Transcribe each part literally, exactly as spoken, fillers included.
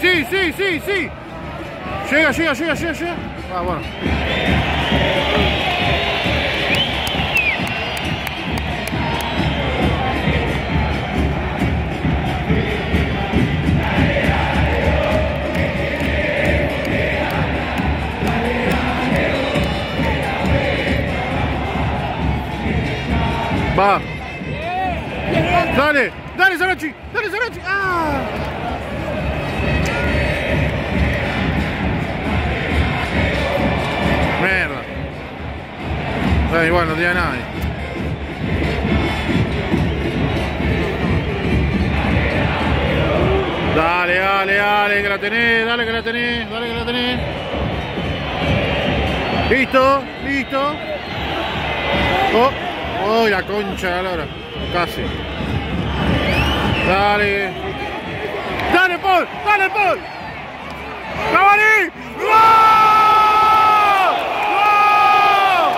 sí, sí, sí, sí. Llega, llega, llega, llega, llega. Ah, bueno. Va. Dale, dale Sarachi, dale Sarachi. Ah. Mierda. Da igual, no tiene nadie. Dale, dale, dale, que la tenés, dale que la tenés, dale que la tenés. Listo, listo. Oh. ¡Oh, la concha de la hora! Casi. Dale. ¡Dale, Paul! ¡Dale, Paul! ¡Cavani! ¡Gol! ¡Gol!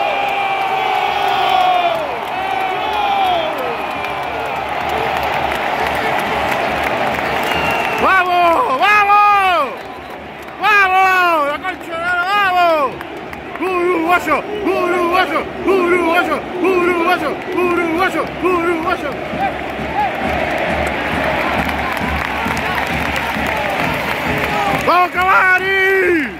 ¡Vamos! ¡Vamos! ¡Vamos! ¡La concha de la hora! ¡Vamos! ¡Uruguayo! ¡Uruguayo! ¡Uruguayo! ¡Uruguayo! ¡Uruguayo! ¡Uruguayo! ¡Vamos, Cavani!